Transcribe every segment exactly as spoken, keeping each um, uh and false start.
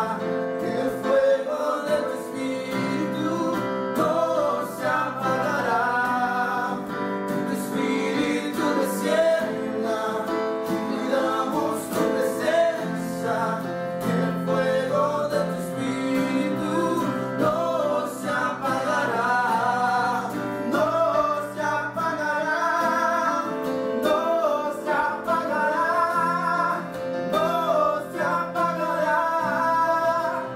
apagará,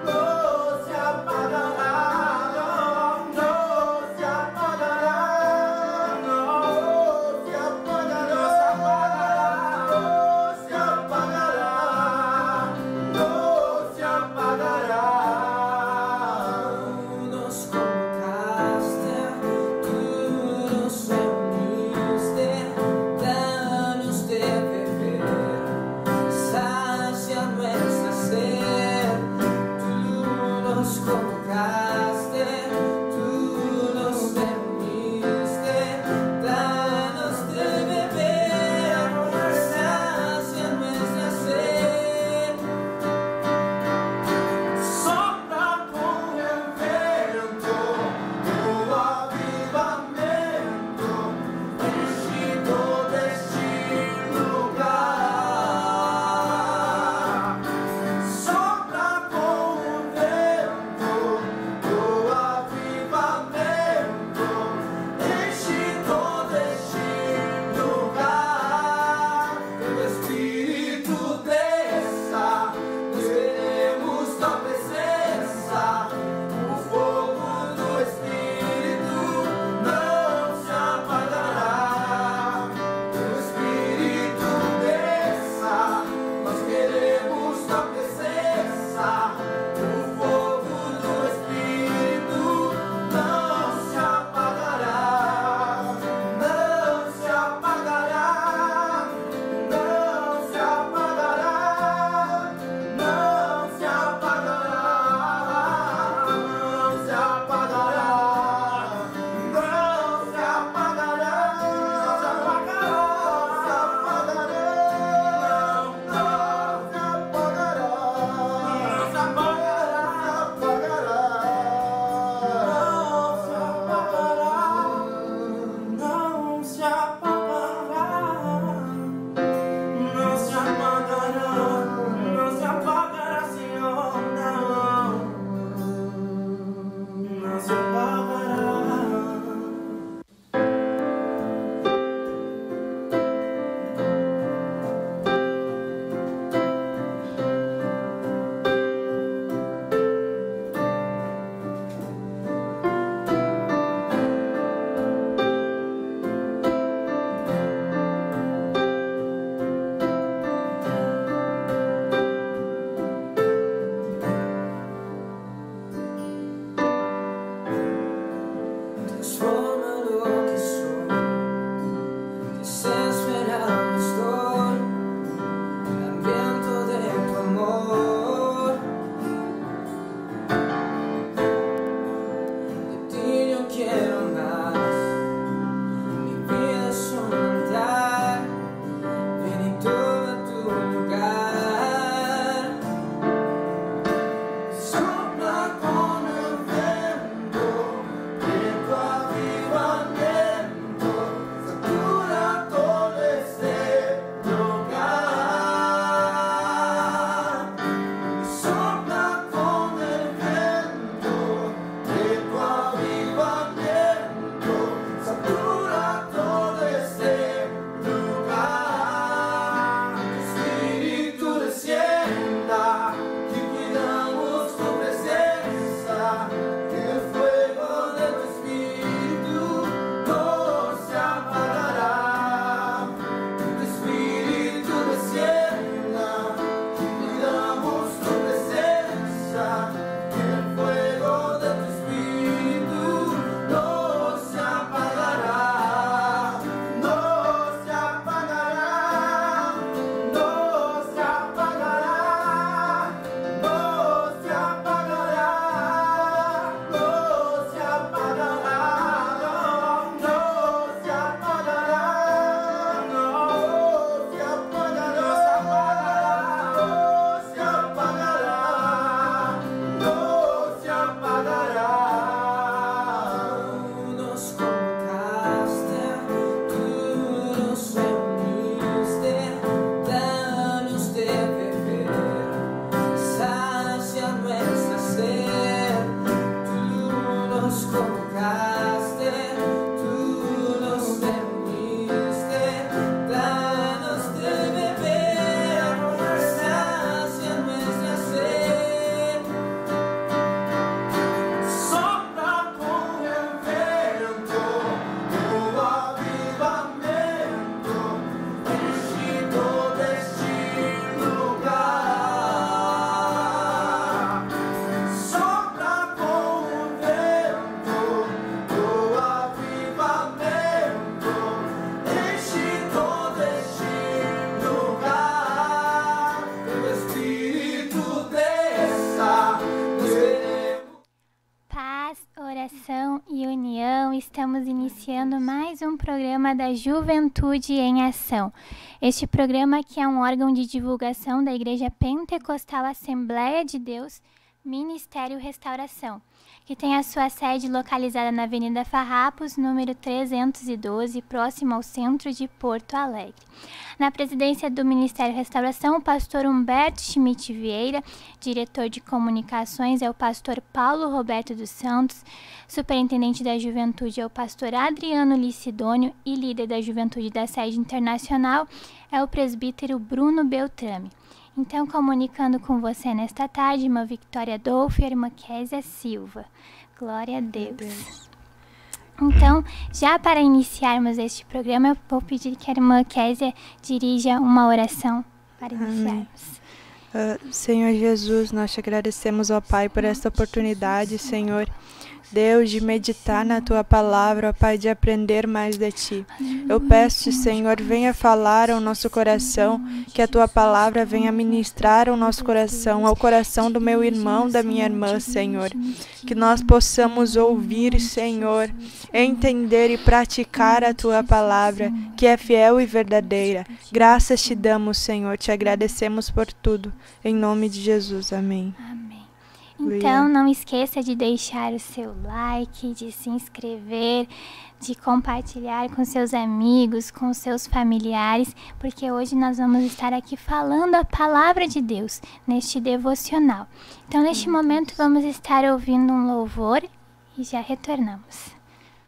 estamos iniciando mais um programa da Juventude em Ação. Este programa que é um órgão de divulgação da Igreja Pentecostal Assembleia de Deus, Ministério Restauração, que tem a sua sede localizada na Avenida Farrapos, número trezentos e doze, próximo ao centro de Porto Alegre. Na presidência do Ministério Restauração, o pastor Humberto Schmidt Vieira, diretor de comunicações é o pastor Paulo Roberto dos Santos, superintendente da juventude é o pastor Adriano Licidônio e líder da juventude da sede internacional é o presbítero Bruno Beltrame. Então, comunicando com você nesta tarde, irmã Victoria Dolfo e a irmã Késia Silva. Glória a Deus. Deus. Então, já para iniciarmos este programa, eu vou pedir que a irmã Késia dirija uma oração para iniciarmos. Uh, Senhor Jesus, nós te agradecemos, ó Pai, por esta oportunidade, Senhor, Deus, de meditar na Tua Palavra, ó Pai, de aprender mais de Ti. Eu peço-te, Senhor, venha falar ao nosso coração, que a Tua Palavra venha ministrar ao nosso coração, ao coração do meu irmão, da minha irmã, Senhor. Que nós possamos ouvir, Senhor, entender e praticar a Tua Palavra, que é fiel e verdadeira. Graças te damos, Senhor, te agradecemos por tudo. Em nome de Jesus, amém. Amém. Então, não esqueça de deixar o seu like, de se inscrever, de compartilhar com seus amigos, com seus familiares, porque hoje nós vamos estar aqui falando a palavra de Deus neste devocional. Então, neste momento, vamos estar ouvindo um louvor e já retornamos.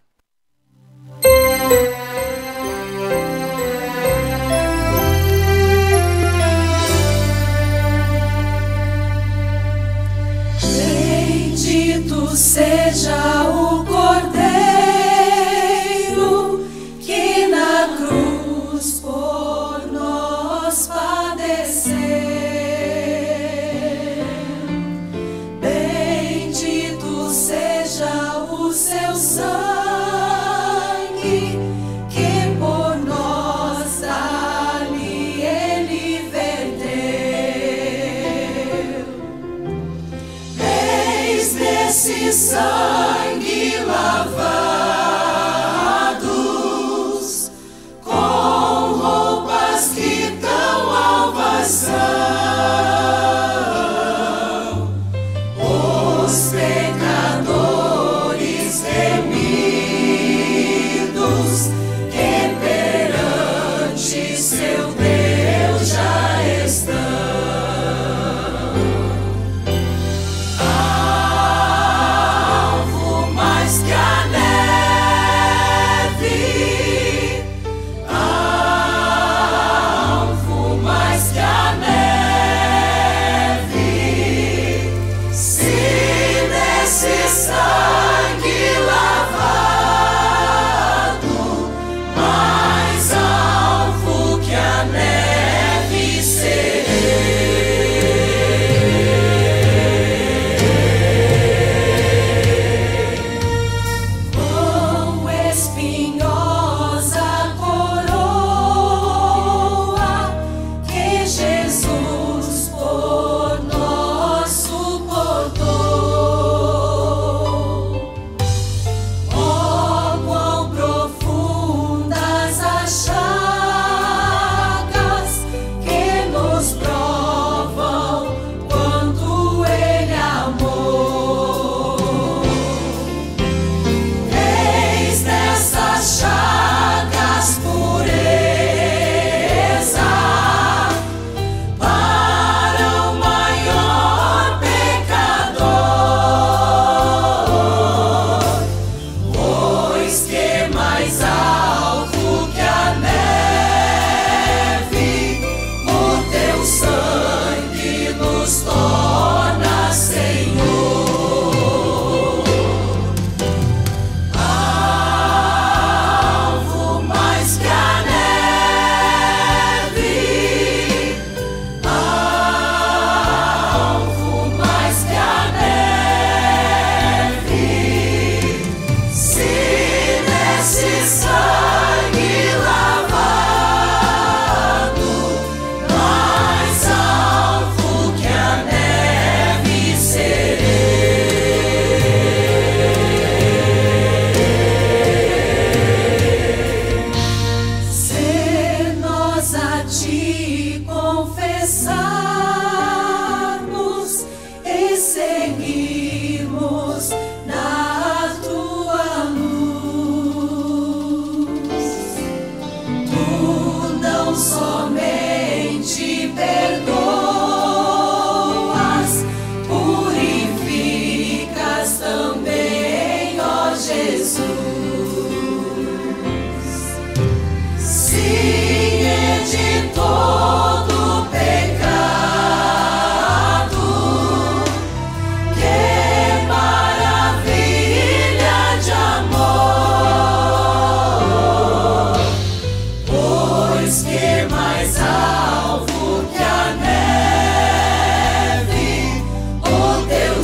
Bendito seja o Cordeiro que na cruz por nós padeceu. Bendito seja o seu sangue que por nós ali ele verteu. Eis desse sangue lavados, com roupas que tão alvas são, os pecadores remidos que perante seu Deus já estão. Alvo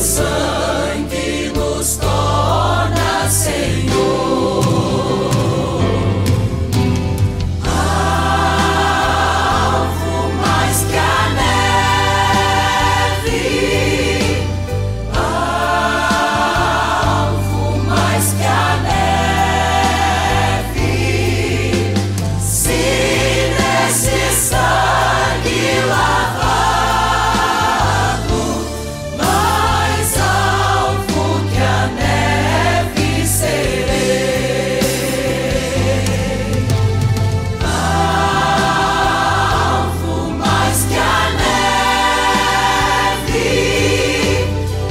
sangue nos torna Senhor. Alvo mais que a neve, alvo mais que a neve, se nesse sangue lavado, mais alvo que a neve serei. Alvo mais que a neve,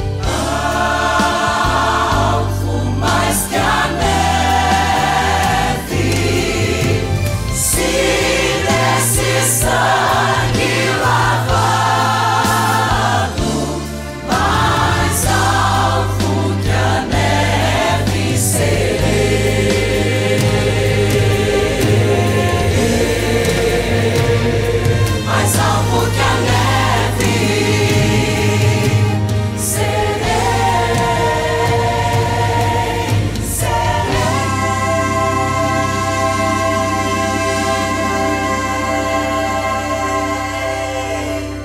alvo mais que a neve, se nesse sangue lavado, mais alvo que a neve serei. Mais alvo que a neve serei, serei.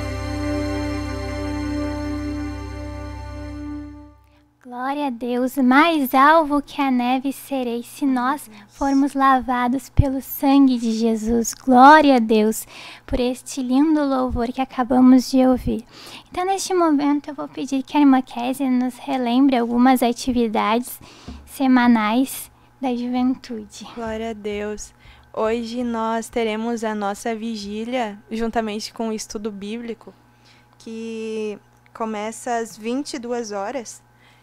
Glória a Deus, mais alvo que a neve serei, se nós formos lavados pelo sangue de Jesus. Glória a Deus por este lindo louvor que acabamos de ouvir. Então, neste momento, eu vou pedir que a irmã Kézia nos relembre algumas atividades semanais da juventude. Glória a Deus. Hoje nós teremos a nossa vigília, juntamente com o estudo bíblico, que começa às vinte e duas horas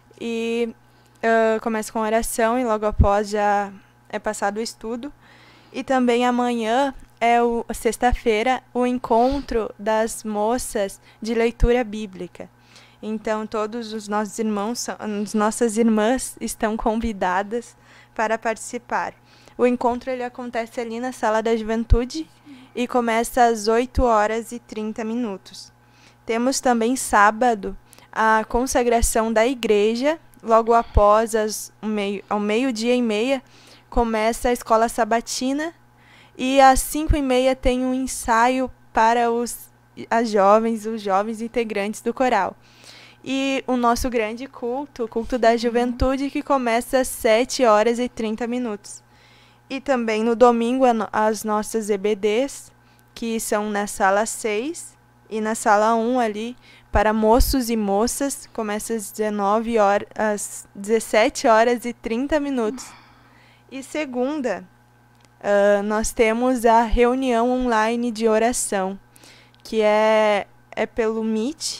e uh, começa com oração e logo após já é passado o estudo. E também amanhã é o sexta-feira o encontro das moças de leitura bíblica. Então todos os nossos irmãos, as nossas irmãs estão convidadas para participar. O encontro ele acontece ali na Sala da Juventude e começa às oito horas e trinta minutos. Temos também sábado a consagração da igreja. Logo após as, meio, ao meio-dia e meia começa a escola sabatina e às cinco e meia tem um ensaio para os as jovens, os jovens integrantes do coral. E o nosso grande culto, o culto da juventude, que começa às sete horas e trinta minutos. E também no domingo as nossas E B Ds, que são na sala seis e na sala um ali, para moços e moças, começa às dezenove horas, às dezessete horas e trinta minutos. E segunda, uh, nós temos a reunião online de oração, que é, é pelo Meet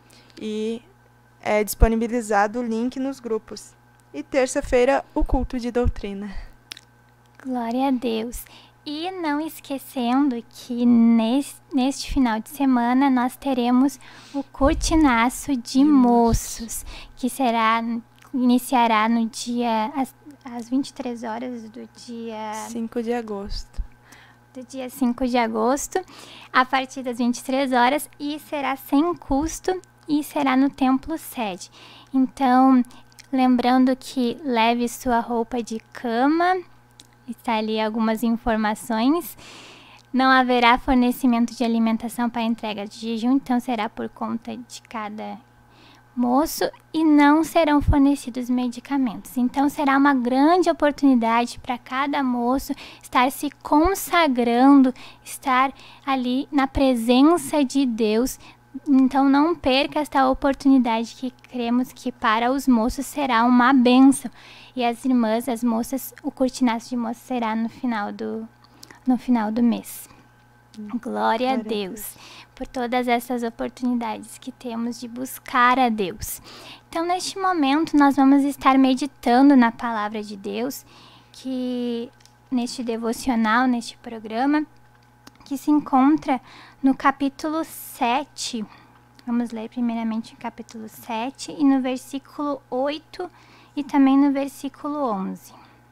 e é disponibilizado o link nos grupos. E terça-feira, o culto de doutrina. Glória a Deus. E não esquecendo que neste, neste final de semana nós teremos o Cortinaço de Moços, que será, iniciará no dia, às, às vinte e três horas do dia cinco de agosto. Do dia cinco de agosto, a partir das vinte e três horas, e será sem custo e será no Templo Sede. Então, lembrando que leve sua roupa de cama. Está ali algumas informações. Não haverá fornecimento de alimentação para entrega de jejum, então será por conta de cada moço e não serão fornecidos medicamentos. Então será uma grande oportunidade para cada moço estar se consagrando, estar ali na presença de Deus. Então não perca esta oportunidade, que cremos que para os moços será uma bênção. E as irmãs, as moças, o cortinaço de moças será no final do, no final do mês. Glória, Glória a Deus, Deus por todas essas oportunidades que temos de buscar a Deus. Então, neste momento, nós vamos estar meditando na palavra de Deus, que neste devocional, neste programa, que se encontra no capítulo sete. Vamos ler primeiramente o capítulo sete e no versículo oito e também no versículo onze.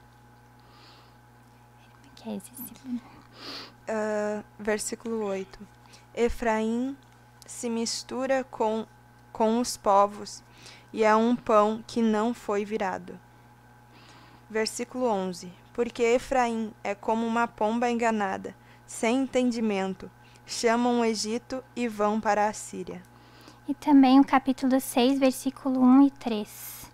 Que é esse? Uh, versículo oito. Efraim se mistura com, com os povos e é um pão que não foi virado. Versículo onze. Porque Efraim é como uma pomba enganada, sem entendimento. Chamam o Egito e vão para a Síria. E também o capítulo seis, versículo um e três.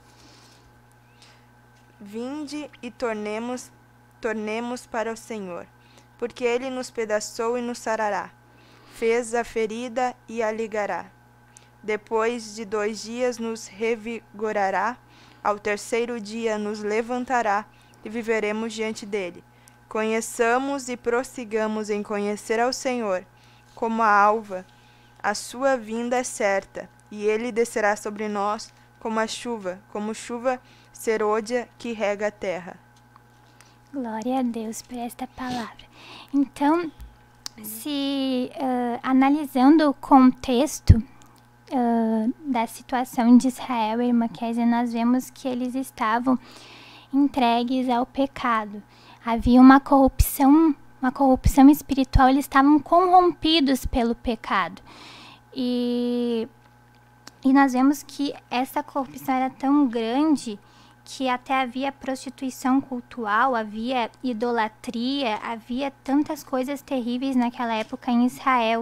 Vinde e tornemos, tornemos para o Senhor, porque Ele nos pedaçou e nos sarará. Fez a ferida e a ligará. Depois de dois dias nos revigorará, ao terceiro dia nos levantará e viveremos diante dele. Conheçamos e prossigamos em conhecer ao Senhor, como a alva. A sua vinda é certa, e ele descerá sobre nós como a chuva, como chuva serôdia que rega a terra. Glória a Deus por esta palavra. Então, se uh, analisando o contexto uh, da situação de Israel e irmã Kézia, nós vemos que eles estavam entregues ao pecado. Havia uma corrupção, uma corrupção espiritual, eles estavam corrompidos pelo pecado. E, e nós vemos que essa corrupção era tão grande que até havia prostituição cultural, havia idolatria, havia tantas coisas terríveis naquela época em Israel.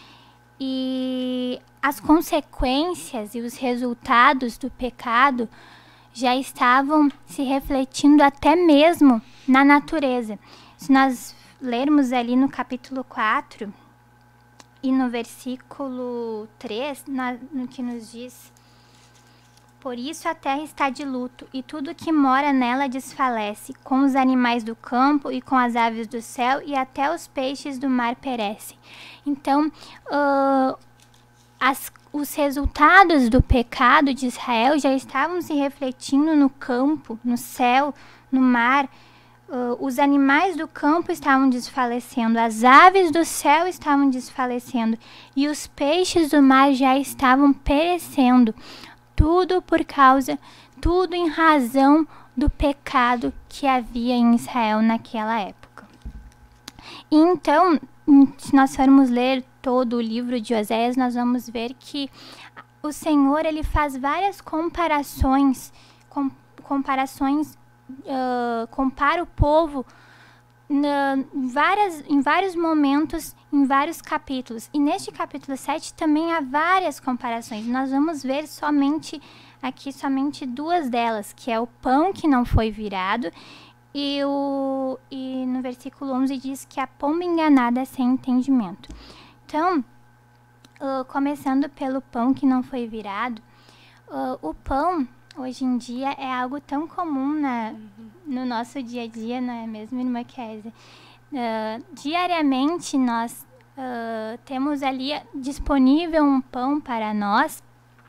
E as consequências e os resultados do pecado já estavam se refletindo até mesmo na natureza. Se nós lermos ali no capítulo quatro e no versículo três, na, no que nos diz: por isso a terra está de luto, e tudo que mora nela desfalece, com os animais do campo e com as aves do céu, e até os peixes do mar perecem. Então, uh, as, os resultados do pecado de Israel já estavam se refletindo no campo, no céu, no mar. Uh, os animais do campo estavam desfalecendo, as aves do céu estavam desfalecendo, e os peixes do mar já estavam perecendo. Tudo por causa, tudo em razão do pecado que havia em Israel naquela época. E então, se nós formos ler todo o livro de Oséias, nós vamos ver que o Senhor ele faz várias comparações, com, comparações, uh, compara o povo na, várias, em vários momentos, em vários capítulos. E neste capítulo sete também há várias comparações. Nós vamos ver somente aqui somente duas delas, que é o pão que não foi virado, e, o, e no versículo onze diz que a pomba enganada é sem entendimento. Então, uh, começando pelo pão que não foi virado, uh, o pão hoje em dia é algo tão comum na, no nosso dia a dia, não é mesmo, irmã Kézia? Uh, diariamente nós uh, temos ali disponível um pão para nós,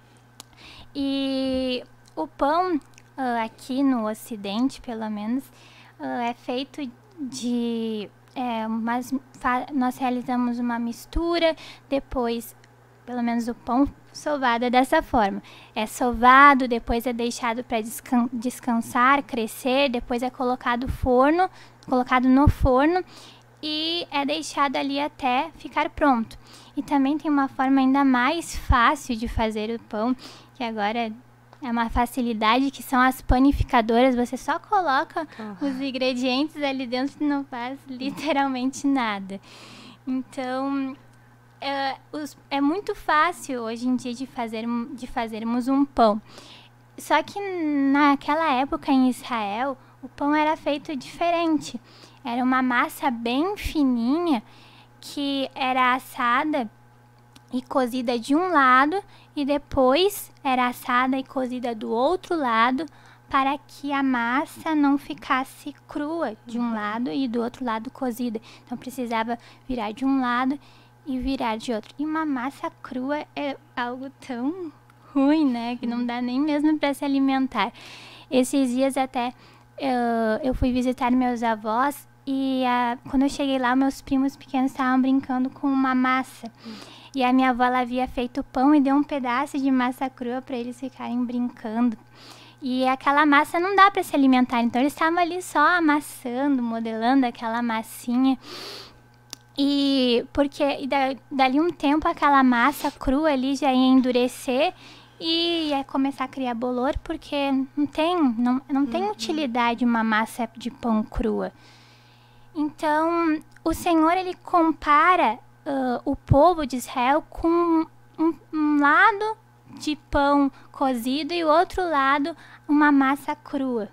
e o pão uh, aqui no Ocidente, pelo menos, uh, é feito de... É, mas nós realizamos uma mistura, depois, pelo menos o pão sovado é dessa forma. É sovado, depois é deixado para descan descansar, crescer, depois é colocado forno, colocado no forno e é deixado ali até ficar pronto. E também tem uma forma ainda mais fácil de fazer o pão, que agora é uma facilidade, que são as panificadoras. Você só coloca uhum. os ingredientes ali dentro e não faz literalmente nada. Então, é, os, é muito fácil hoje em dia de, fazer, de fazermos um pão. Só que naquela época em Israel, o pão era feito diferente. Era uma massa bem fininha que era assada e cozida de um lado, e depois era assada e cozida do outro lado, para que a massa não ficasse crua de um lado e do outro lado cozida. Então precisava virar de um lado e virar de outro. E uma massa crua é algo tão ruim, né, que não dá nem mesmo para se alimentar. Esses dias até eu, eu fui visitar meus avós, e a, quando eu cheguei lá, meus primos pequenos estavam brincando com uma massa. E a minha avó ela havia feito pão e deu um pedaço de massa crua para eles ficarem brincando. E aquela massa não dá para se alimentar, então eles estavam ali só amassando, modelando aquela massinha. E porque e da, dali um tempo aquela massa crua ali já ia endurecer e ia começar a criar bolor, porque não tem, não, não tem uhum. utilidade uma massa de pão crua. Então, o Senhor, ele compara uh, o povo de Israel com um, um lado de pão cozido e o outro lado uma massa crua.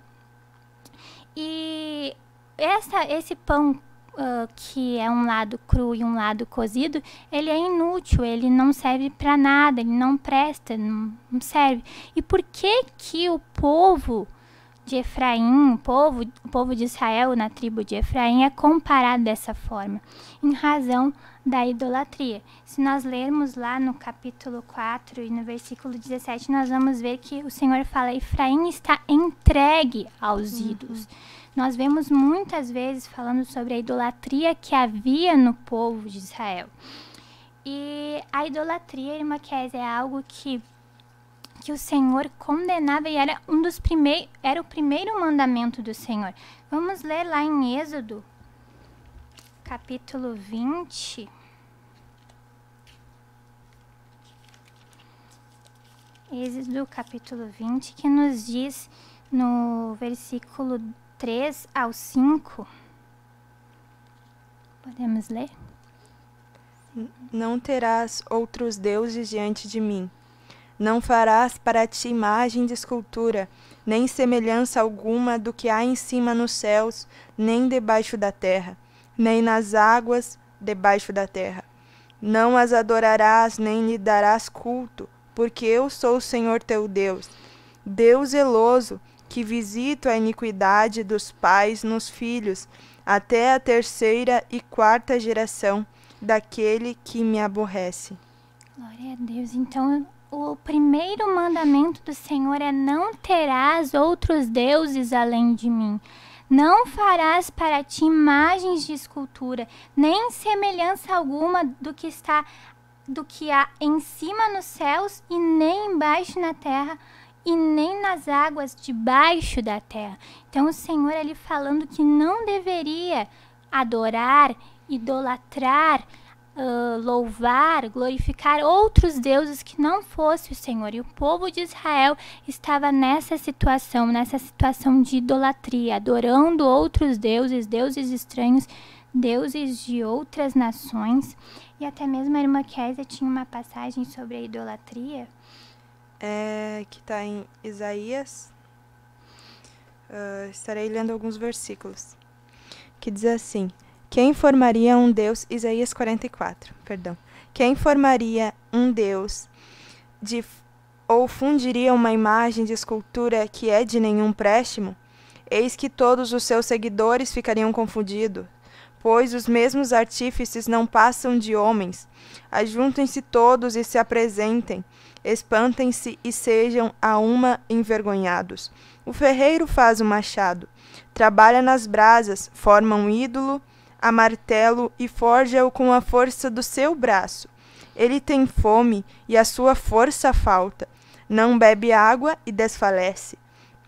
E essa, esse pão Uh, que é um lado cru e um lado cozido, ele é inútil, ele não serve para nada, ele não presta, não, não serve. E por que que o povo de Efraim, o povo, o povo de Israel na tribo de Efraim é comparado dessa forma? Em razão da idolatria. Se nós lermos lá no capítulo quatro e no versículo dezessete, nós vamos ver que o Senhor fala: Efraim está entregue aos uhum. ídolos. Nós vemos muitas vezes falando sobre a idolatria que havia no povo de Israel. E a idolatria, irmã Kézia, é algo que, que o Senhor condenava e era, um dos primeiros, era o primeiro mandamento do Senhor. Vamos ler lá em Êxodo, capítulo vinte. Êxodo, capítulo vinte, que nos diz no versículo três ao cinco. Podemos ler? Não terás outros deuses diante de mim. Não farás para ti imagem de escultura, nem semelhança alguma do que há em cima nos céus, nem debaixo da terra, nem nas águas debaixo da terra. Não as adorarás, nem lhe darás culto, porque eu sou o Senhor teu Deus, Deus zeloso, que visito a iniquidade dos pais nos filhos, até a terceira e quarta geração daquele que me aborrece. Glória a Deus. Então, o primeiro mandamento do Senhor é: não terás outros deuses além de mim. Não farás para ti imagens de escultura, nem semelhança alguma do que está, do que há em cima nos céus e nem embaixo na terra, e nem nas águas debaixo da terra. Então o Senhor, ele falando que não deveria adorar, idolatrar, uh, louvar, glorificar outros deuses que não fosse o Senhor. E o povo de Israel estava nessa situação, nessa situação de idolatria, adorando outros deuses, deuses estranhos, deuses de outras nações. E até mesmo a irmã Kézia tinha uma passagem sobre a idolatria. É, que está em Isaías, uh, estarei lendo alguns versículos, que diz assim: quem formaria um Deus, Isaías quarenta e quatro, perdão, quem formaria um Deus de, ou fundiria uma imagem de escultura que é de nenhum préstimo? Eis que todos os seus seguidores ficariam confundidos, pois os mesmos artífices não passam de homens. Ajuntem-se todos e se apresentem, espantem-se e sejam a uma envergonhados. O ferreiro faz o machado, trabalha nas brasas, forma um ídolo a martelo e forja-o com a força do seu braço. Ele tem fome e a sua força falta, não bebe água e desfalece.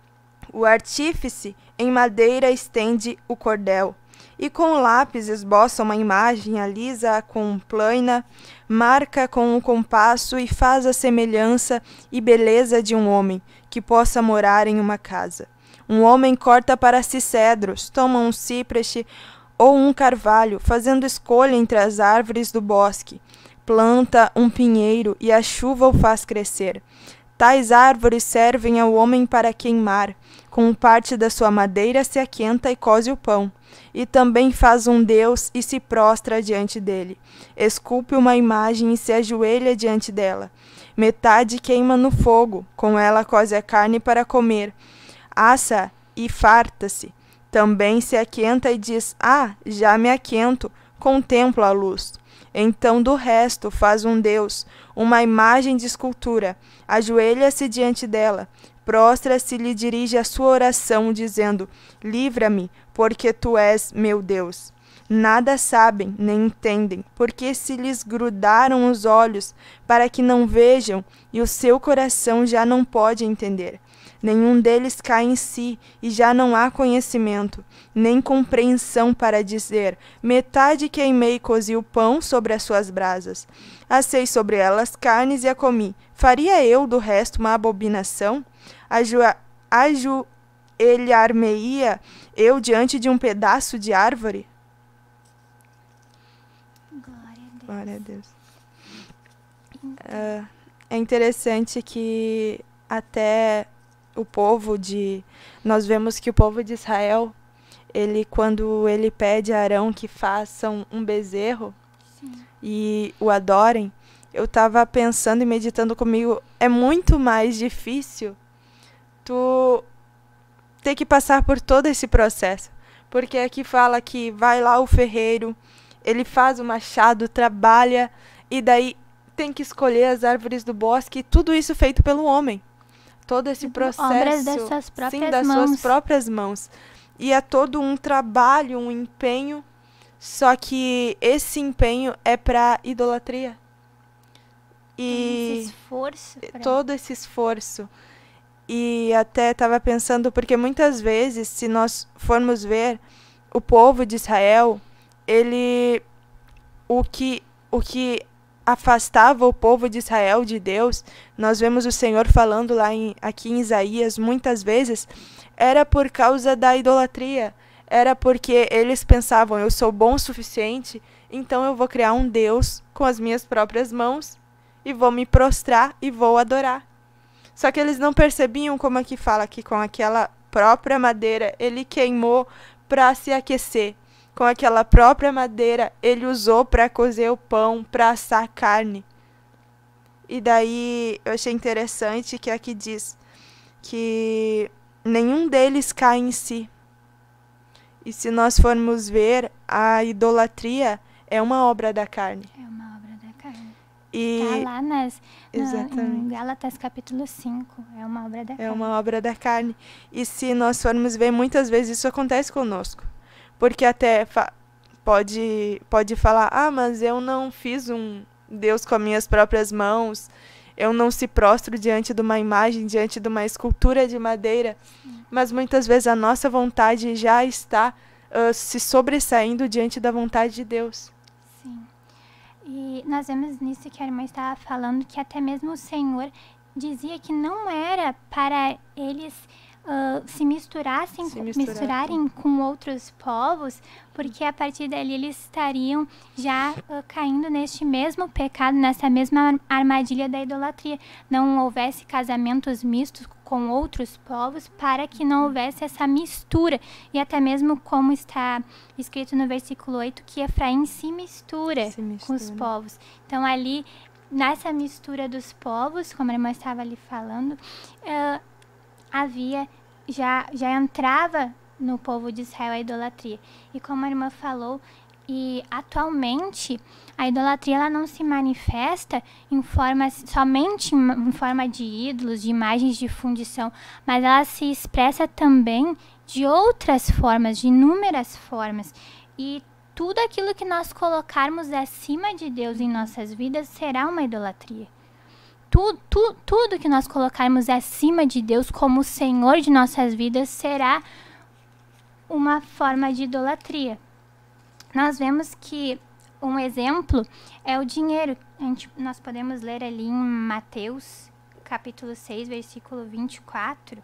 O artífice em madeira estende o cordel, e com o lápis esboça uma imagem, alisa-a com plana, marca com o compasso e faz a semelhança e beleza de um homem, que possa morar em uma casa. Um homem corta para si cedros, toma um cipreste ou um carvalho, fazendo escolha entre as árvores do bosque. Planta um pinheiro e a chuva o faz crescer. Tais árvores servem ao homem para queimar. Com parte da sua madeira se aquenta e coze o pão. E também faz um Deus e se prostra diante dele. Esculpe uma imagem e se ajoelha diante dela. Metade queima no fogo, com ela coze a carne para comer. Assa e farta-se. Também se aquenta e diz: ah, já me aquento, contemplo a luz. Então do resto faz um Deus, uma imagem de escultura, ajoelha-se diante dela, prostra-se e lhe dirige a sua oração, dizendo: livra-me, porque tu és meu Deus. Nada sabem, nem entendem, porque se lhes grudaram os olhos, para que não vejam, e o seu coração já não pode entender. Nenhum deles cai em si, e já não há conhecimento, nem compreensão para dizer: metade queimei e cozi o pão sobre as suas brasas. Assei sobre elas carnes e a comi, Faria eu, do resto, uma abominação? Ajoelhar-me-ia eu diante de um pedaço de árvore? Glória a Deus. Glória a Deus. Uh, é interessante que até o povo de... Nós vemos que o povo de Israel, ele, quando ele pede a Arão que façam um bezerro, sim, e o adorem, eu estava pensando e meditando comigo, é muito mais difícil tu ter que passar por todo esse processo. Porque aqui fala que vai lá o ferreiro, ele faz o machado, trabalha, e daí tem que escolher as árvores do bosque, tudo isso feito pelo homem. Todo esse processo, obras das suas próprias sim, das mãos. suas próprias mãos. E é todo um trabalho, um empenho, só que esse empenho é para idolatria. E esse esforço pra... todo esse esforço. E até estava pensando, porque muitas vezes, se nós formos ver o povo de Israel, ele, o que, o que afastava o povo de Israel de Deus, nós vemos o Senhor falando lá em, aqui em Isaías muitas vezes, era por causa da idolatria. Era porque eles pensavam, eu sou bom o suficiente, então eu vou criar um Deus com as minhas próprias mãos e vou me prostrar e vou adorar. Só que eles não percebiam, como aqui fala, que com aquela própria madeira ele queimou para se aquecer. Com aquela própria madeira ele usou para cozer o pão, para assar a carne. E daí eu achei interessante que aqui diz que nenhum deles cai em si. E se nós formos ver, a idolatria é uma obra da carne. É uma obra da carne. E está lá nas, exatamente. Na, em Gálatas capítulo cinco. É uma obra da é carne. É uma obra da carne. E se nós formos ver, muitas vezes isso acontece conosco. Porque até fa- pode, pode falar, ah, mas eu não fiz um Deus com as minhas próprias mãos. Eu não se prostro diante de uma imagem, diante de uma escultura de madeira. Sim. Mas muitas vezes a nossa vontade já está uh, se sobressaindo diante da vontade de Deus. Sim. E nós vemos nisso que a irmã estava falando, que até mesmo o Senhor dizia que não era para eles uh, se misturassem, se misturar, misturarem com outros povos, porque a partir dali eles estariam já uh, caindo neste mesmo pecado, nessa mesma armadilha da idolatria. Não houvesse casamentos mistos com outros povos, para que não houvesse essa mistura. E até mesmo como está escrito no versículo oito, que Efraim se mistura, se mistura com os povos. Então ali, nessa mistura dos povos, como a irmã estava ali falando, uh, havia, já, já entrava no povo de Israel a idolatria. E como a irmã falou, e atualmente a idolatria ela não se manifesta em forma, somente em forma de ídolos, de imagens de fundição, mas ela se expressa também de outras formas, de inúmeras formas. E tudo aquilo que nós colocarmos acima de Deus em nossas vidas será uma idolatria. Tudo, tu, tudo que nós colocarmos acima de Deus como Senhor de nossas vidas será uma forma de idolatria. Nós vemos que um exemplo é o dinheiro. A gente, nós podemos ler ali em Mateus, capítulo seis, versículo vinte e quatro.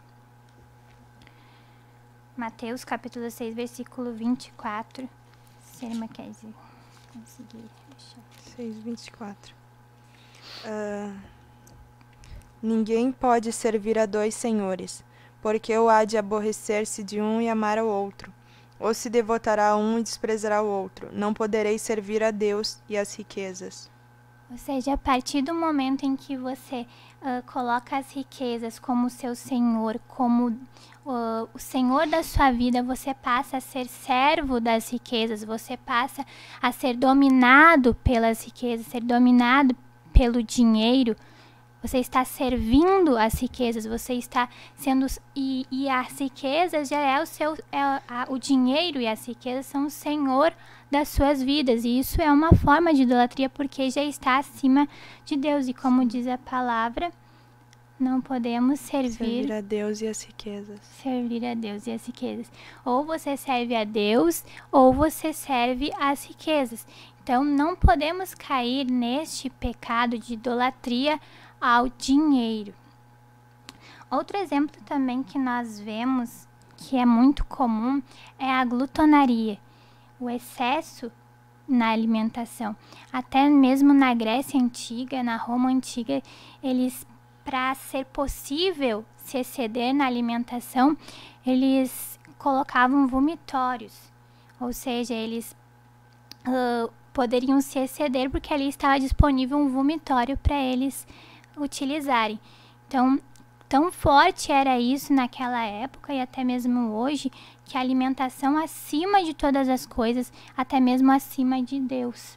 Mateus, capítulo seis, versículo vinte e quatro. Se a irmã quer dizer, conseguir deixar. seis, vinte e quatro. Uh, ninguém pode servir a dois senhores, porque ou há de aborrecer-se de um e amar ao outro, ou se devotará a um e desprezará o outro. Não podereis servir a Deus e às riquezas. Ou seja, a partir do momento em que você uh, coloca as riquezas como seu senhor, como uh, o senhor da sua vida, você passa a ser servo das riquezas, você passa a ser dominado pelas riquezas, ser dominado pelo dinheiro. Você está servindo as riquezas, você está sendo... E, e as riquezas já é o seu... É a, o dinheiro e as riquezas são o senhor das suas vidas. E isso é uma forma de idolatria, porque já está acima de Deus. E como diz a palavra, não podemos servir... Servir a Deus e as riquezas. Servir a Deus e as riquezas. Ou você serve a Deus, ou você serve as riquezas. Então, não podemos cair neste pecado de idolatria ao dinheiro. Outro exemplo também que nós vemos, que é muito comum, é a glutonaria, o excesso na alimentação. Até mesmo na Grécia Antiga, na Roma Antiga, eles, para ser possível se exceder na alimentação, eles colocavam vomitórios, ou seja, eles uh, poderiam se exceder porque ali estava disponível um vomitório para eles utilizarem. Então, tão forte era isso naquela época e até mesmo hoje, que a alimentação acima de todas as coisas, até mesmo acima de Deus.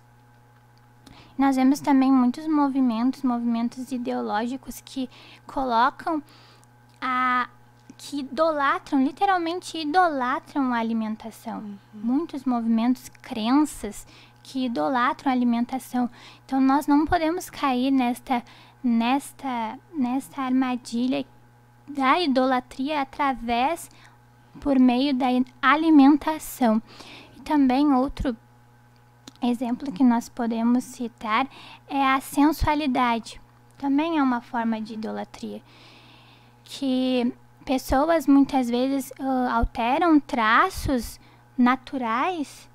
Nós vemos também muitos movimentos, movimentos ideológicos que colocam a... que idolatram, literalmente idolatram a alimentação. Uhum. Muitos movimentos, crenças que idolatram a alimentação. Então nós não podemos cair nesta, nesta, nesta armadilha da idolatria através, por meio da alimentação. E também outro exemplo que nós podemos citar é a sensualidade. Também é uma forma de idolatria. Que pessoas muitas vezes uh, alteram traços naturais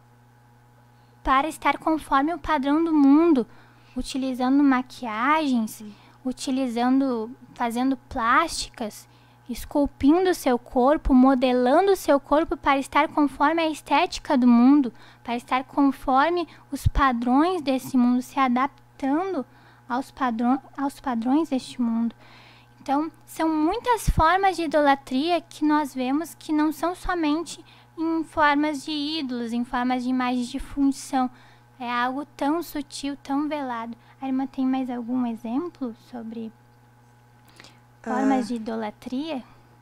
para estar conforme o padrão do mundo, utilizando maquiagens, utilizando, fazendo plásticas, esculpindo seu corpo, modelando seu corpo para estar conforme a estética do mundo, para estar conforme os padrões desse mundo, se adaptando aos, padrão, aos padrões deste mundo. Então, são muitas formas de idolatria que nós vemos que não são somente em formas de ídolos, em formas de imagens de função. É algo tão sutil, tão velado. A irmã tem mais algum exemplo sobre formas uh, de idolatria?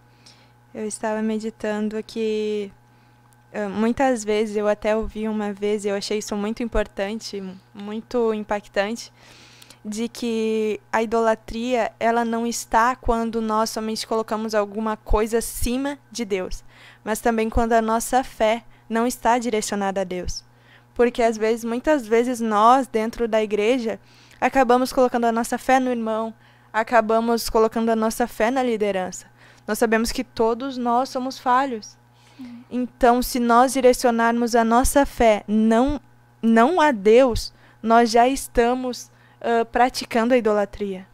Eu estava meditando que uh, muitas vezes, eu até ouvi uma vez, e eu achei isso muito importante, muito impactante, de que a idolatria, ela não está quando nós somente colocamos alguma coisa acima de Deus, mas também quando a nossa fé não está direcionada a Deus. Porque às vezes, muitas vezes nós, dentro da igreja, acabamos colocando a nossa fé no irmão, acabamos colocando a nossa fé na liderança. Nós sabemos que todos nós somos falhos. Sim. Então, se nós direcionarmos a nossa fé não, não a Deus, nós já estamos uh, praticando a idolatria.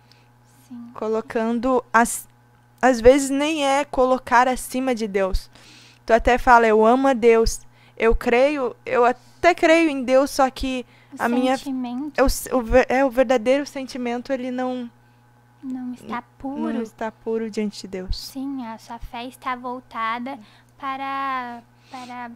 Sim. Colocando, as, às vezes nem é colocar acima de Deus. Tu até fala, eu amo a Deus, eu creio, eu até creio em Deus, só que o a minha... sentimento. É o, o, é, o verdadeiro sentimento, ele não... Não está puro. Não está puro diante de Deus. Sim, a sua fé está voltada para, para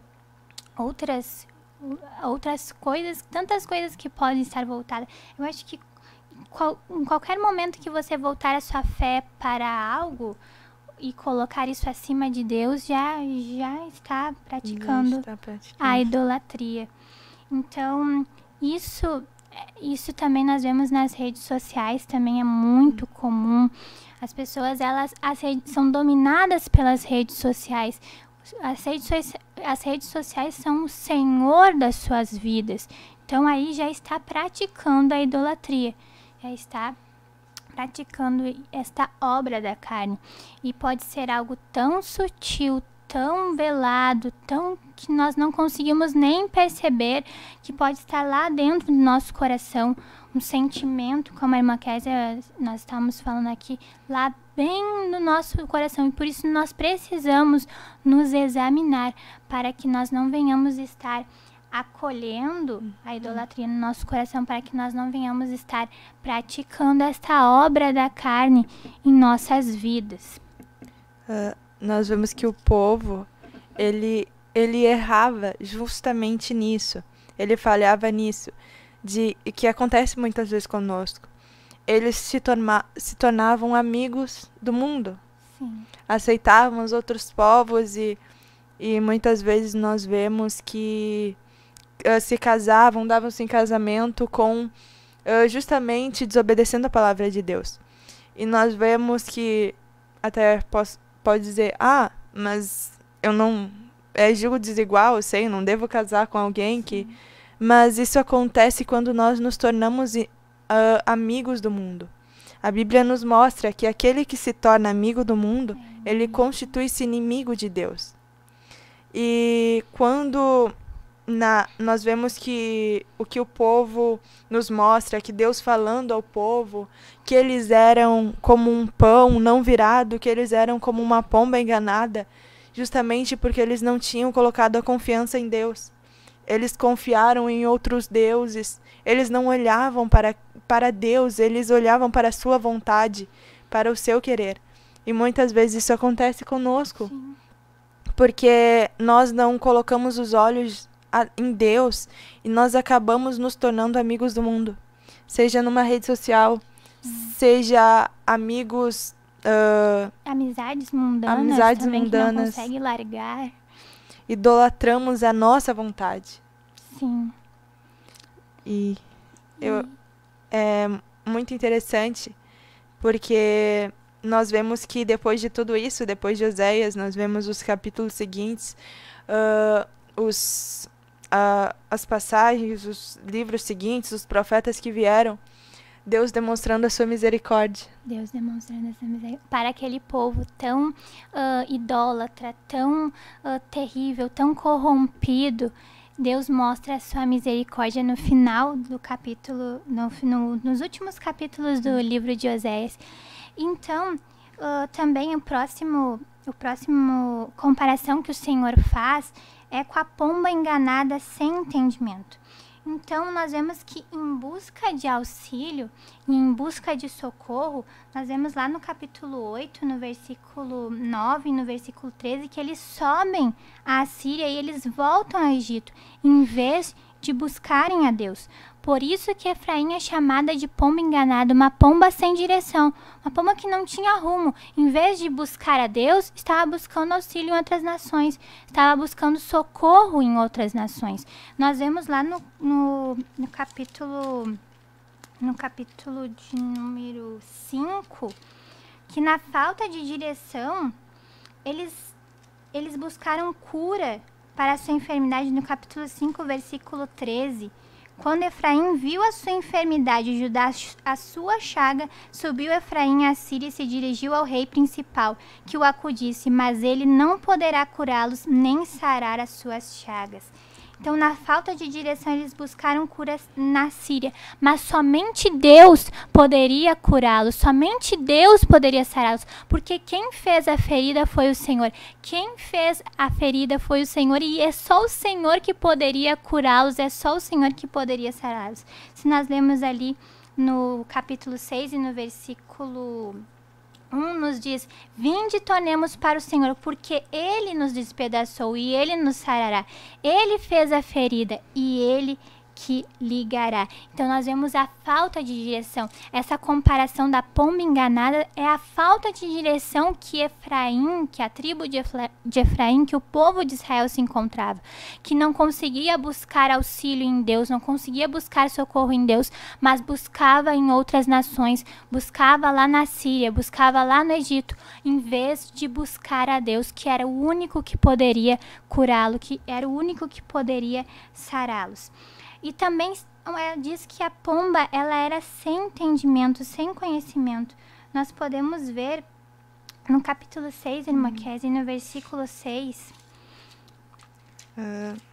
outras, outras coisas, tantas coisas que podem estar voltadas. Eu acho que qual, em qualquer momento que você voltar a sua fé para algo e colocar isso acima de Deus, já, já está praticando, já está praticando a idolatria. Então, isso... Isso também nós vemos nas redes sociais, também é muito comum. As pessoas, elas as redes, são dominadas pelas redes sociais. As redes, as redes sociais são o senhor das suas vidas. Então, aí já está praticando a idolatria. Já está praticando esta obra da carne. E pode ser algo tão sutil, tão velado, tão que nós não conseguimos nem perceber, que pode estar lá dentro do nosso coração, um sentimento, como a irmã Kézia, nós estamos falando aqui, lá bem no nosso coração. E por isso nós precisamos nos examinar, para que nós não venhamos estar acolhendo a idolatria no nosso coração, para que nós não venhamos estar praticando esta obra da carne em nossas vidas. Uh. Nós vemos que o povo, ele, ele errava justamente nisso. Ele falhava nisso, de que acontece muitas vezes conosco. Eles se, torma, se tornavam amigos do mundo. Sim. Aceitavam os outros povos e, e muitas vezes nós vemos que uh, se casavam, davam-se em casamento com uh, justamente desobedecendo a palavra de Deus. E nós vemos que até posso pode dizer, ah, mas eu não... É julgo desigual, eu sei, eu não devo casar com alguém que... Mas isso acontece quando nós nos tornamos uh, amigos do mundo. A Bíblia nos mostra que aquele que se torna amigo do mundo, ele constitui-se inimigo de Deus. E quando na, nós vemos que o que o povo nos mostra, que Deus falando ao povo, que eles eram como um pão não virado, que eles eram como uma pomba enganada, justamente porque eles não tinham colocado a confiança em Deus. Eles confiaram em outros deuses, eles não olhavam para, para Deus, eles olhavam para a sua vontade, para o seu querer. E muitas vezes isso acontece conosco, Sim. porque nós não colocamos os olhos a, em Deus e nós acabamos nos tornando amigos do mundo. Seja numa rede social, hum. seja amigos... Uh, amizades mundanas, amizades também mundanas. Que não consegue largar. Idolatramos a nossa vontade. Sim. E eu, é muito interessante, porque nós vemos que depois de tudo isso, depois de Oséias, nós vemos os capítulos seguintes, uh, os, uh, as passagens, os livros seguintes, os profetas que vieram, Deus demonstrando a sua misericórdia. Deus demonstrando a sua misericórdia. Para aquele povo tão uh, idólatra, tão uh, terrível, tão corrompido, Deus mostra a sua misericórdia no final do capítulo, no, no, nos últimos capítulos do livro de Oséias. Então, uh, também o próximo, o próximo comparação que o Senhor faz é com a pomba enganada sem entendimento. Então, nós vemos que em busca de auxílio e em busca de socorro, nós vemos lá no capítulo oito, no versículo nove e no versículo treze, que eles sobem à Assíria e eles voltam ao Egito, em vez de buscarem a Deus. Por isso que Efraim é chamada de pomba enganada, uma pomba sem direção, uma pomba que não tinha rumo. Em vez de buscar a Deus, estava buscando auxílio em outras nações, estava buscando socorro em outras nações. Nós vemos lá no, no, no capítulo no capítulo de número cinco, que na falta de direção, eles, eles buscaram cura para a sua enfermidade no capítulo cinco, versículo treze. Quando Efraim viu a sua enfermidade e Judá a sua chaga, subiu Efraim à Síria e se dirigiu ao rei principal, que o acudisse, mas ele não poderá curá-los nem sarar as suas chagas. Então, na falta de direção, eles buscaram cura na Síria, mas somente Deus poderia curá-los, somente Deus poderia sará-los, porque quem fez a ferida foi o Senhor. Quem fez a ferida foi o Senhor, e é só o Senhor que poderia curá-los, é só o Senhor que poderia sará-los. Se nós lemos ali no capítulo seis e no versículo um, nos diz: vinde e tornemos para o Senhor, porque Ele nos despedaçou e Ele nos sarará. Ele fez a ferida e Ele que ligará. Então nós vemos a falta de direção. Essa comparação da pomba enganada é a falta de direção que Efraim, que a tribo de, Efra, de Efraim, que o povo de Israel se encontrava, que não conseguia buscar auxílio em Deus, não conseguia buscar socorro em Deus, mas buscava em outras nações, buscava lá na Síria, buscava lá no Egito, em vez de buscar a Deus, que era o único que poderia curá-lo, que era o único que poderia sará-los. E também ela diz que a pomba ela era sem entendimento, sem conhecimento. Nós podemos ver no capítulo seis, irmã uhum. Kézia, no versículo seis. Uh.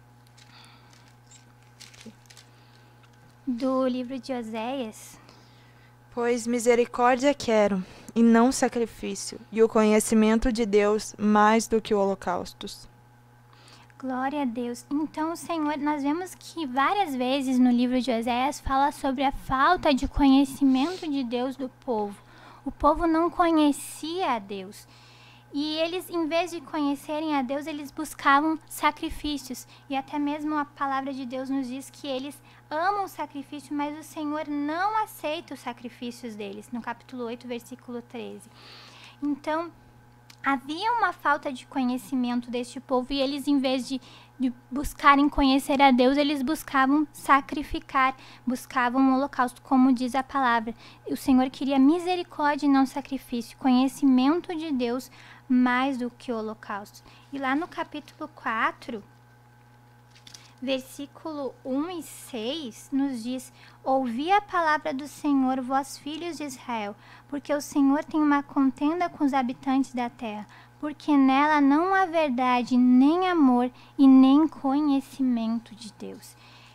Do livro de Oséias. Pois misericórdia quero, e não sacrifício, e o conhecimento de Deus mais do que holocaustos. Glória a Deus. Então, Senhor, nós vemos que várias vezes no livro de Oséias fala sobre a falta de conhecimento de Deus do povo. O povo não conhecia a Deus. E eles, em vez de conhecerem a Deus, eles buscavam sacrifícios. E até mesmo a palavra de Deus nos diz que eles amam o sacrifício, mas o Senhor não aceita os sacrifícios deles. No capítulo oito, versículo treze. Então, havia uma falta de conhecimento deste povo e eles, em vez de, de buscarem conhecer a Deus, eles buscavam sacrificar, buscavam um holocausto, como diz a palavra. O Senhor queria misericórdia e não sacrifício, conhecimento de Deus mais do que o holocausto. E lá no capítulo quatro, versículo um e seis nos diz: ouvi a palavra do Senhor, vós filhos de Israel, porque o Senhor tem uma contenda com os habitantes da terra, porque nela não há verdade, nem amor e nem conhecimento de Deus.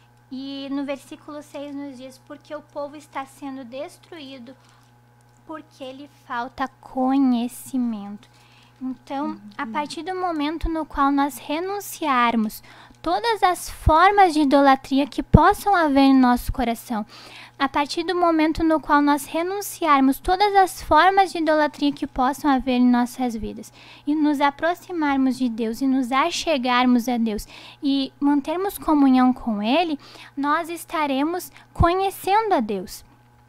E no versículo seis nos diz: porque o povo está sendo destruído, porque lhe falta conhecimento. Então, uhum. a partir do momento no qual nós renunciarmos todas as formas de idolatria que possam haver em nosso coração, a partir do momento no qual nós renunciarmos todas as formas de idolatria que possam haver em nossas vidas e nos aproximarmos de Deus e nos achegarmos a Deus e mantermos comunhão com Ele, nós estaremos conhecendo a Deus.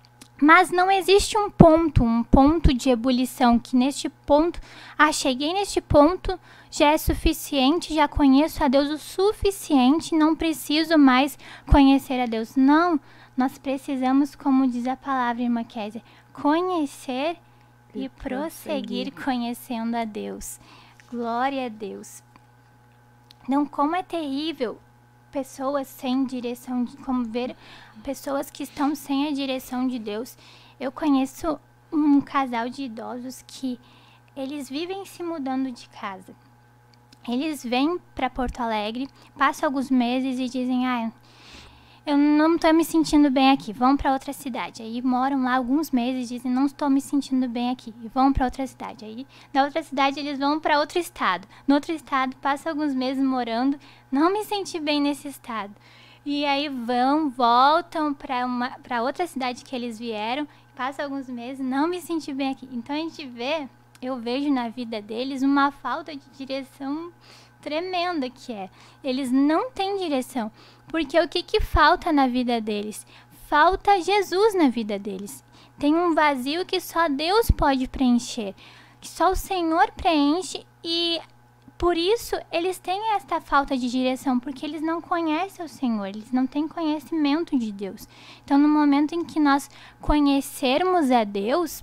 Mas não existe um ponto, um ponto de ebulição, que neste ponto, ah, cheguei neste ponto, já é suficiente, já conheço a Deus o suficiente, não preciso mais conhecer a Deus. Não, nós precisamos, como diz a palavra, irmã Kézia, conhecer e, e prosseguir conhecendo a Deus. Glória a Deus. Então, como é terrível pessoas sem direção, de, como ver pessoas que estão sem a direção de Deus. Eu conheço um casal de idosos que eles vivem se mudando de casa. Eles vêm para Porto Alegre, passam alguns meses e dizem: ah, eu não estou me sentindo bem aqui, vão para outra cidade. Aí moram lá alguns meses e dizem: não estou me sentindo bem aqui, e vão para outra cidade. Aí da outra cidade eles vão para outro estado. No outro estado passam alguns meses morando, não me senti bem nesse estado. E aí vão, voltam para outra cidade que eles vieram, passam alguns meses, não me senti bem aqui. Então a gente vê, eu vejo na vida deles uma falta de direção tremenda que é. Eles não têm direção. Porque o que, que falta na vida deles? Falta Jesus na vida deles. Tem um vazio que só Deus pode preencher, que só o Senhor preenche, e por isso eles têm esta falta de direção, porque eles não conhecem o Senhor, eles não têm conhecimento de Deus. Então, no momento em que nós conhecermos a Deus,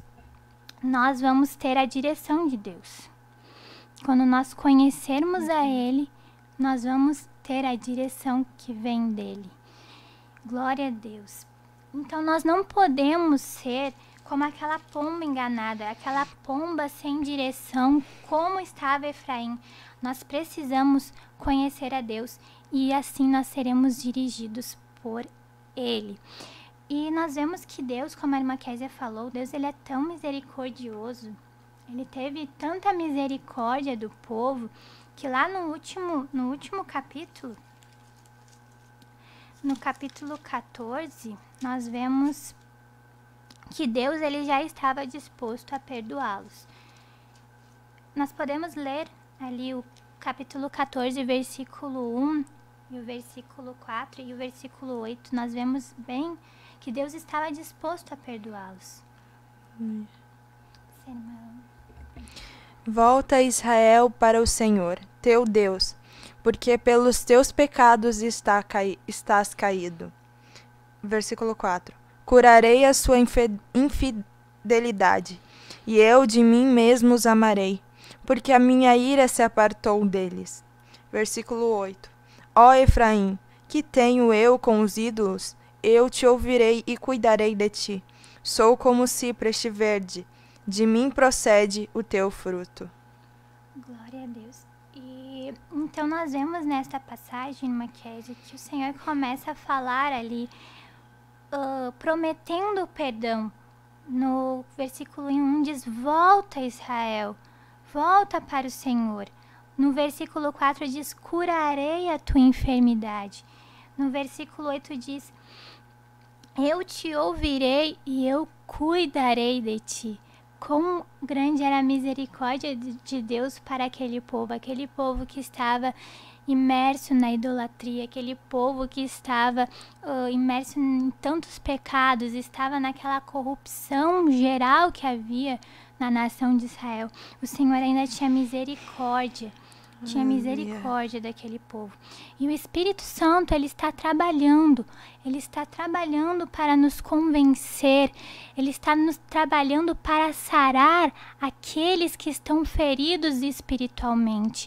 nós vamos ter a direção de Deus. Quando nós conhecermos a Ele, nós vamos ter a direção que vem dele. Glória a Deus. Então nós não podemos ser como aquela pomba enganada, aquela pomba sem direção, como estava Efraim. Nós precisamos conhecer a Deus e assim nós seremos dirigidos por Ele. E nós vemos que Deus, como a irmã Kézia falou, Deus ele é tão misericordioso. Ele teve tanta misericórdia do povo que lá no último, no último capítulo, no capítulo quatorze, nós vemos que Deus ele já estava disposto a perdoá-los. Nós podemos ler ali o capítulo quatorze, versículo um e o versículo quatro e o versículo oito. Nós vemos bem que Deus estava disposto a perdoá-los. Hum. Volta, Israel, para o Senhor, teu Deus, porque pelos teus pecados está cai, estás caído. Versículo quatro. Curarei a sua infidelidade, e eu de mim mesmo os amarei, porque a minha ira se apartou deles. Versículo oito. Ó Efraim, que tenho eu com os ídolos? Eu te ouvirei e cuidarei de ti. Sou como o cipreste verde. De mim procede o teu fruto. Glória a Deus. E então nós vemos nesta passagem, irmã Kézia, que o Senhor começa a falar ali, uh, prometendo perdão. No versículo um diz: volta, Israel, volta para o Senhor. No versículo quatro diz: curarei a tua enfermidade. No versículo oito diz: eu te ouvirei e eu cuidarei de ti. Quão grande era a misericórdia de Deus para aquele povo, aquele povo que estava imerso na idolatria, aquele povo que estava uh, imerso em tantos pecados, estava naquela corrupção geral que havia na nação de Israel. O Senhor ainda tinha misericórdia, tinha misericórdia daquele povo. E o Espírito Santo, ele está trabalhando, ele está trabalhando para nos convencer, ele está nos trabalhando para sarar aqueles que estão feridos espiritualmente,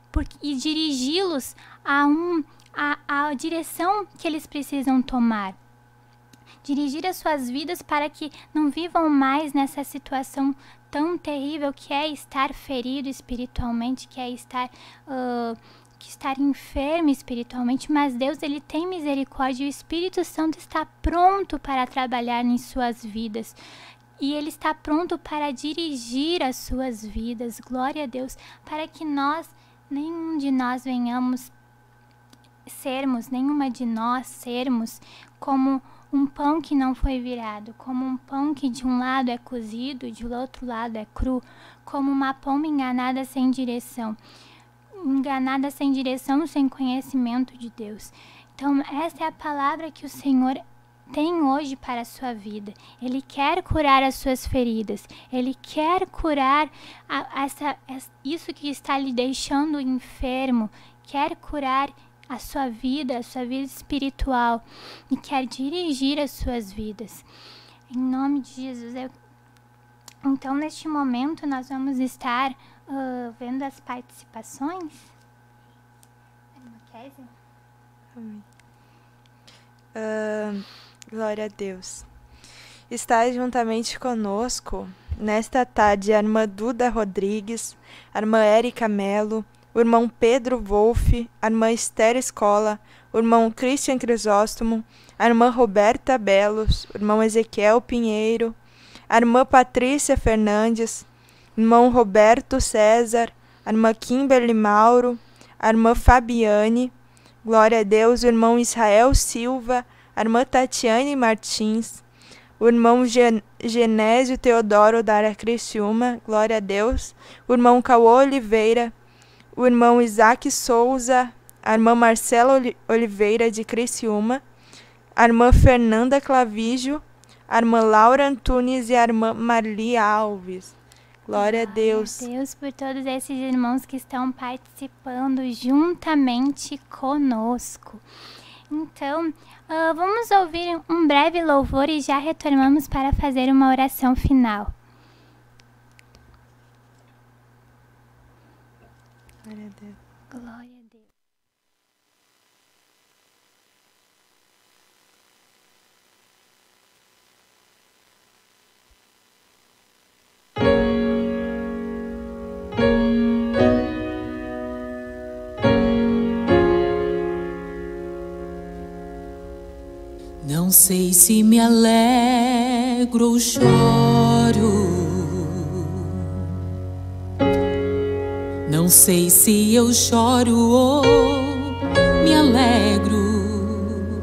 porque, e dirigi-los a, um, a, a direção que eles precisam tomar. Dirigir as suas vidas para que não vivam mais nessa situação tão terrível que é estar ferido espiritualmente, que é estar, uh, que estar enfermo espiritualmente. Mas Deus, Ele tem misericórdia e o Espírito Santo está pronto para trabalhar em suas vidas. E Ele está pronto para dirigir as suas vidas. Glória a Deus, para que nós, nenhum de nós venhamos sermos, nenhuma de nós sermos como um pão que não foi virado, como um pão que de um lado é cozido e de outro lado é cru, como uma pomba enganada sem direção, enganada sem direção, sem conhecimento de Deus. Então, essa é a palavra que o Senhor tem hoje para a sua vida. Ele quer curar as suas feridas, Ele quer curar a, essa, isso que está lhe deixando enfermo, quer curar a sua vida, a sua vida espiritual, e quer dirigir as suas vidas. Em nome de Jesus. Eu... Então, neste momento, nós vamos estar uh, vendo as participações. Amém. Uh, glória a Deus. Está juntamente conosco, nesta tarde, a irmã Duda Rodrigues, a irmã Érica Melo, o irmão Pedro Wolff, a irmã Esther Escola, o irmão Christian Crisóstomo, a irmã Roberta Belos, o irmão Ezequiel Pinheiro, a irmã Patrícia Fernandes, o irmão Roberto César, a irmã Kimberly Mauro, a irmã Fabiane, glória a Deus, o irmão Israel Silva, a irmã Tatiane Martins, o irmão Gen Genésio Teodoro Dara Criciúma, glória a Deus, o irmão Cauô Oliveira, o irmão Isaac Souza, a irmã Marcela Oliveira de Criciúma, a irmã Fernanda Clavijo, a irmã Laura Antunes e a irmã Marli Alves. Glória, Glória a Deus. Glória a Deus por todos esses irmãos que estão participando juntamente conosco. Então, uh, vamos ouvir um breve louvor e já retornamos para fazer uma oração final. Glória a Deus. Glória a Deus. Não sei se me alegro ou choro. Não sei se eu choro ou me alegro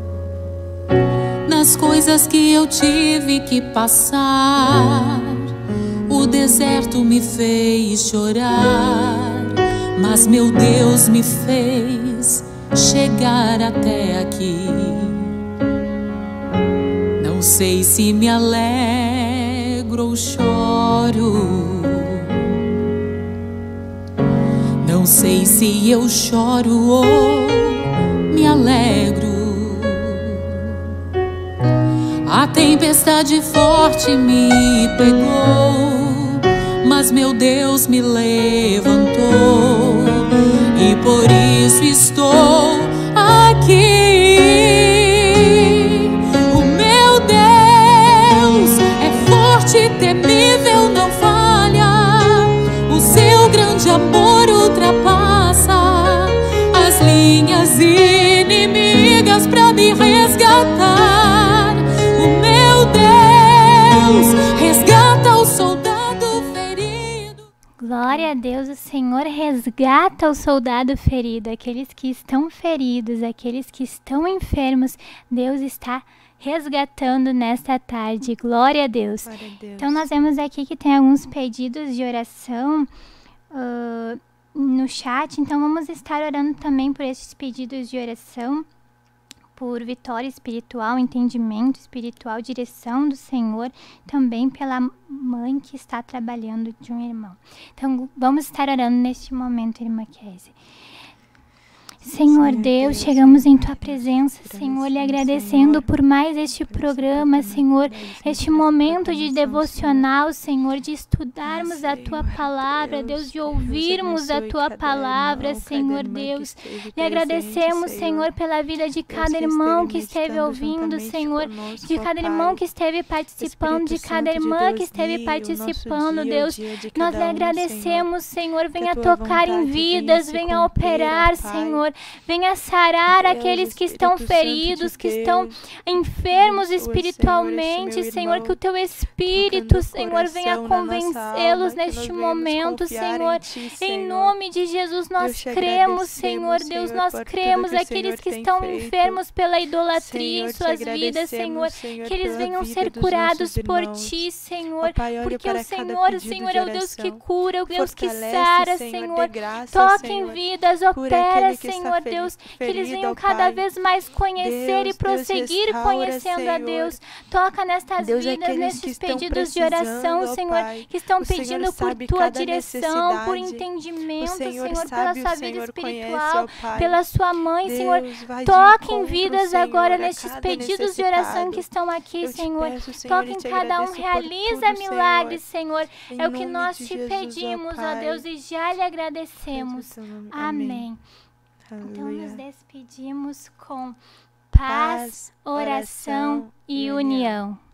nas coisas que eu tive que passar. O deserto me fez chorar, mas meu Deus me fez chegar até aqui. Não sei se me alegro ou choro. Não sei se eu choro ou me alegro. A tempestade forte me pegou, mas meu Deus me levantou, e por isso estou aqui. O meu Deus é forte e temível, não falha. O seu grande amor ultrapassa as linhas inimigas para me resgatar. O meu Deus resgata o soldado ferido. Glória a Deus, o Senhor resgata o soldado ferido, aqueles que estão feridos, aqueles que estão enfermos. Deus está resgatando nesta tarde. Glória a Deus. Glória a Deus. Então nós vemos aqui que tem alguns pedidos de oração uh, no chat, então vamos estar orando também por esses pedidos de oração, por vitória espiritual, entendimento espiritual, direção do Senhor, também pela mãe que está trabalhando de um irmão. Então vamos estar orando neste momento, irmã Kézia. Senhor Deus, chegamos em Tua presença, Senhor, lhe agradecendo por mais este programa, Senhor, este momento de devocional, Senhor, de estudarmos a Tua palavra, Deus, de ouvirmos a Tua palavra, Senhor Deus. Lhe agradecemos, Senhor, pela vida de cada irmão que esteve ouvindo, Senhor, de cada irmão que esteve participando, de cada irmã que esteve participando, Deus. Nós lhe agradecemos, Senhor, venha tocar em vidas, venha operar, Senhor. Venha sarar aqueles que estão feridos, que estão enfermos espiritualmente, Senhor, que o Teu Espírito, Senhor, venha convencê-los neste momento, Senhor. Em nome de Jesus, nós cremos, Senhor Deus, nós cremos aqueles que estão enfermos pela idolatria em suas vidas, Senhor, que eles venham ser curados por Ti, Senhor, porque o Senhor, Senhor, é o Deus que cura, o Deus que sara, Senhor. Toca em vidas, opera, Senhor Deus, que eles venham cada vez mais conhecer e prosseguir conhecendo a Deus. Toca nestas vidas, nestes pedidos de oração, Senhor, que estão pedindo por Tua direção, por entendimento, Senhor, pela sua vida espiritual, pela sua mãe, Senhor. Toca em vidas agora nestes pedidos de oração que estão aqui, Senhor. Toca em cada um, realiza milagres, Senhor. É o que nós te pedimos, ó Deus, e já lhe agradecemos. Amém. Então nos despedimos com paz, oração e união.